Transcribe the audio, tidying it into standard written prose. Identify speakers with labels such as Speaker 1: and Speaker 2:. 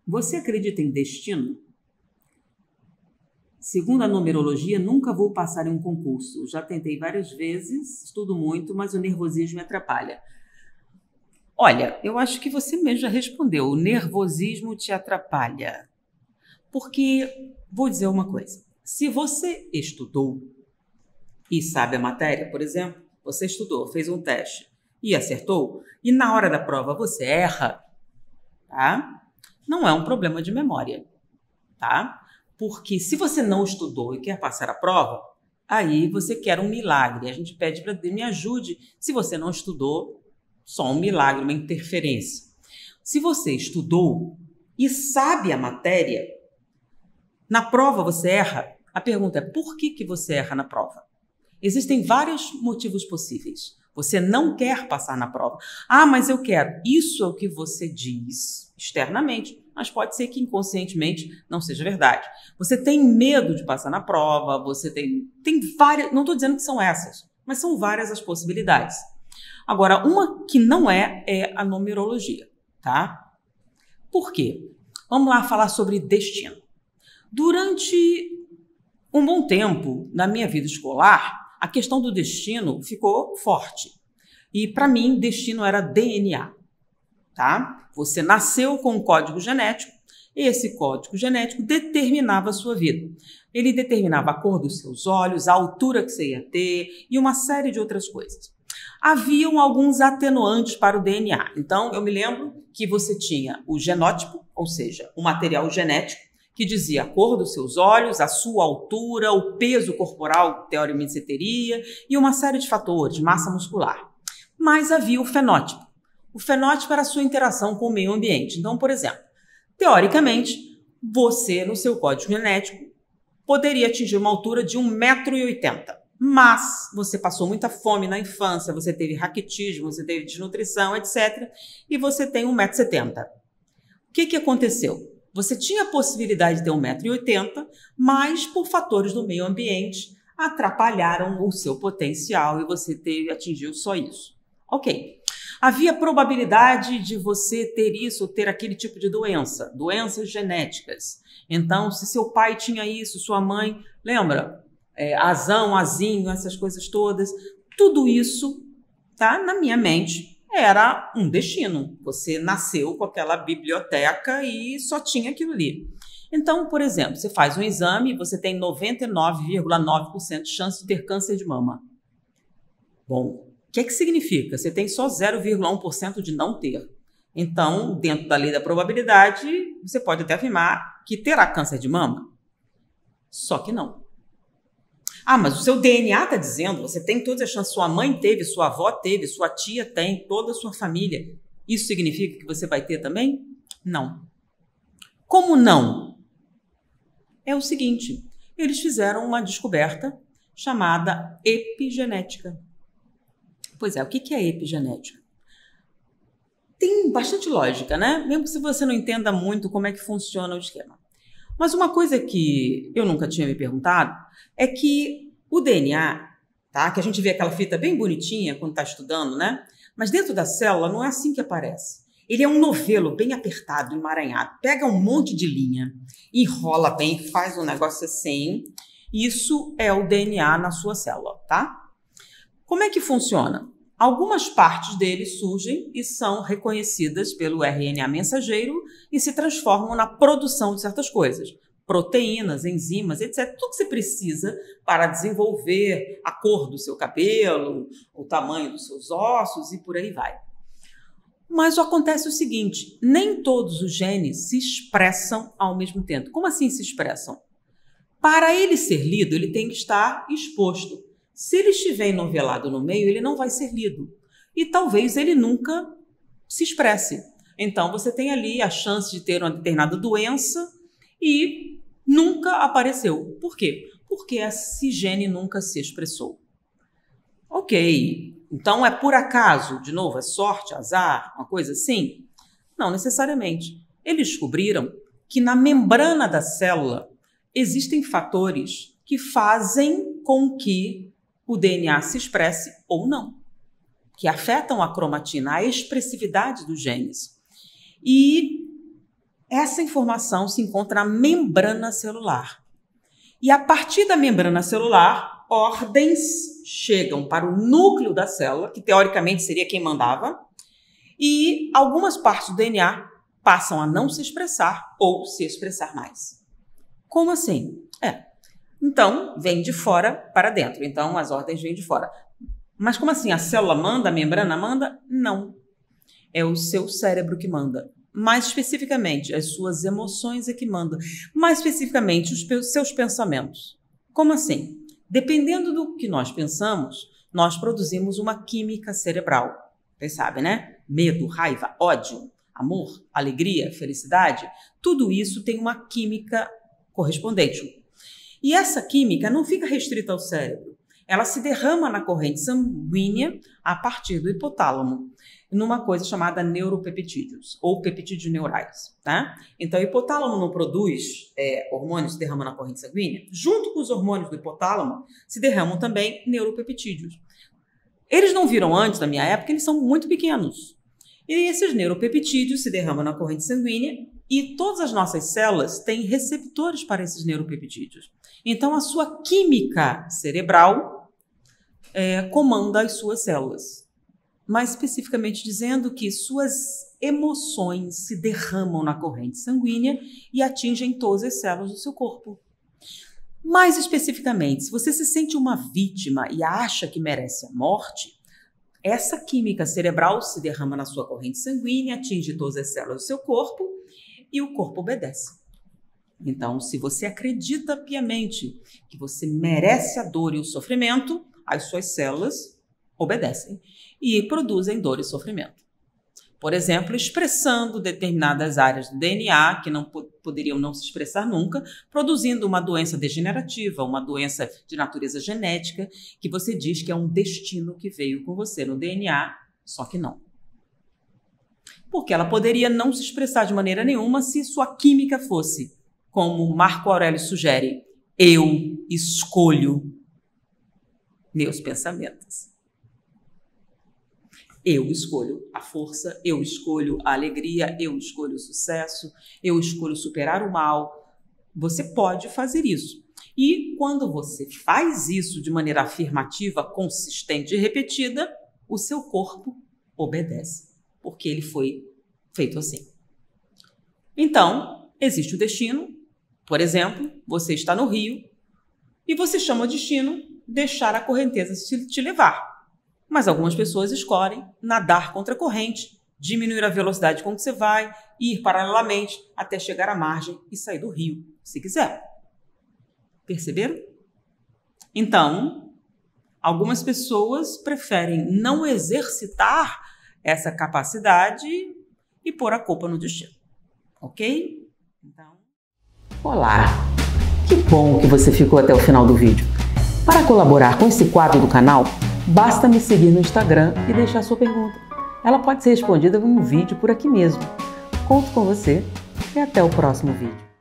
Speaker 1: Você acredita em destino? Segundo a numerologia, nunca vou passar em um concurso. Já tentei várias vezes, estudo muito, mas o nervosismo me atrapalha. Olha, eu acho que você mesmo já respondeu. O nervosismo te atrapalha. Porque, vou dizer uma coisa. Se você estudou e sabe a matéria, por exemplo, você estudou, fez um teste e acertou, e na hora da prova você erra, tá? Não é um problema de memória, tá? Porque se você não estudou e quer passar a prova, aí você quer um milagre. A gente pede para Deus, me ajude. Se você não estudou, só um milagre, uma interferência. Se você estudou e sabe a matéria, na prova você erra. A pergunta é, por que você erra na prova? Existem vários motivos possíveis. Você não quer passar na prova. Ah, mas eu quero. Isso é o que você diz externamente, mas pode ser que inconscientemente não seja verdade. Você tem medo de passar na prova, você tem várias, não estou dizendo que são essas, mas são várias as possibilidades. Agora, uma que não é a numerologia, tá? Por quê? Vamos lá falar sobre destino. Durante um bom tempo na minha vida escolar, a questão do destino ficou forte. E para mim, destino era DNA, tá? Você nasceu com um código genético, e esse código genético determinava a sua vida. Ele determinava a cor dos seus olhos, a altura que você ia ter e uma série de outras coisas. Haviam alguns atenuantes para o DNA. Então, eu me lembro que você tinha o genótipo, ou seja, o material genético, que dizia a cor dos seus olhos, a sua altura, o peso corporal, teoricamente você teria, e uma série de fatores, massa muscular. Mas havia o fenótipo. O fenótipo era a sua interação com o meio ambiente. Então, por exemplo, teoricamente, você, no seu código genético, poderia atingir uma altura de 1,80 m. Mas você passou muita fome na infância, você teve raquitismo, você teve desnutrição, etc. E você tem 1,70 m. O que aconteceu? Você tinha a possibilidade de ter 1,80 m, mas por fatores do meio ambiente atrapalharam o seu potencial e você atingiu só isso. Ok. Havia probabilidade de você ter isso, ter aquele tipo de doença, doenças genéticas. Então, se seu pai tinha isso, sua mãe, lembra? Azão, azinho, essas coisas todas, tudo isso, tá, na minha mente, era um destino. Você nasceu com aquela biblioteca e só tinha aquilo ali. Então, por exemplo, você faz um exame e você tem 99,9% de chance de ter câncer de mama. Bom, o que significa? Você tem só 0,1% de não ter. Então, dentro da lei da probabilidade, você pode até afirmar que terá câncer de mama. Só que não. Ah, mas o seu DNA está dizendo, você tem todas as chances, sua mãe teve, sua avó teve, sua tia tem, toda a sua família. Isso significa que você vai ter também? Não. Como não? É o seguinte, eles fizeram uma descoberta chamada epigenética. Pois é, o que é epigenética? Tem bastante lógica, né? Mesmo se você não entenda muito como é que funciona o esquema. Mas uma coisa que eu nunca tinha me perguntado é que o DNA, tá? Que a gente vê aquela fita bem bonitinha quando está estudando, né? Mas dentro da célula não é assim que aparece. Ele é um novelo bem apertado, emaranhado. Pega um monte de linha, enrola bem, faz um negócio assim. Isso é o DNA na sua célula, tá? Como é que funciona? Algumas partes dele surgem e são reconhecidas pelo RNA mensageiro e se transformam na produção de certas coisas. Proteínas, enzimas, etc. Tudo que você precisa para desenvolver a cor do seu cabelo, o tamanho dos seus ossos e por aí vai. Mas acontece o seguinte, nem todos os genes se expressam ao mesmo tempo. Como assim se expressam? Para ele ser lido, ele tem que estar exposto. Se ele estiver enovelado no meio, ele não vai ser lido. E talvez ele nunca se expresse. Então, você tem ali a chance de ter uma determinada doença e nunca apareceu. Por quê? Porque esse gene nunca se expressou. Ok. Então, é por acaso? De novo, é sorte, azar, uma coisa assim? Não necessariamente. Eles descobriram que na membrana da célula existem fatores que fazem com que o DNA se expresse ou não, que afetam a cromatina, a expressividade dos genes. E essa informação se encontra na membrana celular. E a partir da membrana celular, ordens chegam para o núcleo da célula, que teoricamente seria quem mandava, e algumas partes do DNA passam a não se expressar ou se expressar mais. Como assim? Então, vem de fora para dentro. Então, as ordens vêm de fora. Mas como assim? A célula manda? A membrana manda? Não. É o seu cérebro que manda. Mais especificamente, as suas emoções é que mandam. Mais especificamente, os seus pensamentos. Como assim? Dependendo do que nós pensamos, nós produzimos uma química cerebral. Vocês sabem, né? Medo, raiva, ódio, amor, alegria, felicidade. Tudo isso tem uma química correspondente. E essa química não fica restrita ao cérebro. Ela se derrama na corrente sanguínea a partir do hipotálamo, numa coisa chamada neuropeptídeos, ou peptídeos neurais, tá? Então, o hipotálamo não produz hormônios, se derrama na corrente sanguínea. Junto com os hormônios do hipotálamo, se derramam também neuropeptídeos. Eles não viram antes, na minha época, eles são muito pequenos. E esses neuropeptídeos se derramam na corrente sanguínea e todas as nossas células têm receptores para esses neuropeptídeos. Então, a sua química cerebral comanda as suas células. Mais especificamente dizendo que suas emoções se derramam na corrente sanguínea e atingem todas as células do seu corpo. Mais especificamente, se você se sente uma vítima e acha que merece a morte, essa química cerebral se derrama na sua corrente sanguínea, atinge todas as células do seu corpo e o corpo obedece. Então, se você acredita piamente que você merece a dor e o sofrimento, as suas células obedecem e produzem dor e sofrimento. Por exemplo, expressando determinadas áreas do DNA que não poderiam não se expressar nunca, produzindo uma doença degenerativa, uma doença de natureza genética, que você diz que é um destino que veio com você no DNA, só que não. Porque ela poderia não se expressar de maneira nenhuma se sua química fosse, como Marco Aurélio sugere, eu escolho meus pensamentos. Eu escolho a força, eu escolho a alegria, eu escolho o sucesso, eu escolho superar o mal. Você pode fazer isso. E quando você faz isso de maneira afirmativa, consistente e repetida, o seu corpo obedece, porque ele foi feito assim. Então, existe o destino. Por exemplo, você está no rio e você chama o destino deixar a correnteza te levar. Mas algumas pessoas escolhem nadar contra a corrente, diminuir a velocidade com que você vai, ir paralelamente até chegar à margem e sair do rio, se quiser. Perceberam? Então, algumas pessoas preferem não exercitar essa capacidade e pôr a culpa no destino. Ok? Então... Olá! Que bom que você ficou até o final do vídeo. Para colaborar com esse quadro do canal, basta me seguir no Instagram e deixar sua pergunta. Ela pode ser respondida em um vídeo por aqui mesmo. Conto com você e até o próximo vídeo.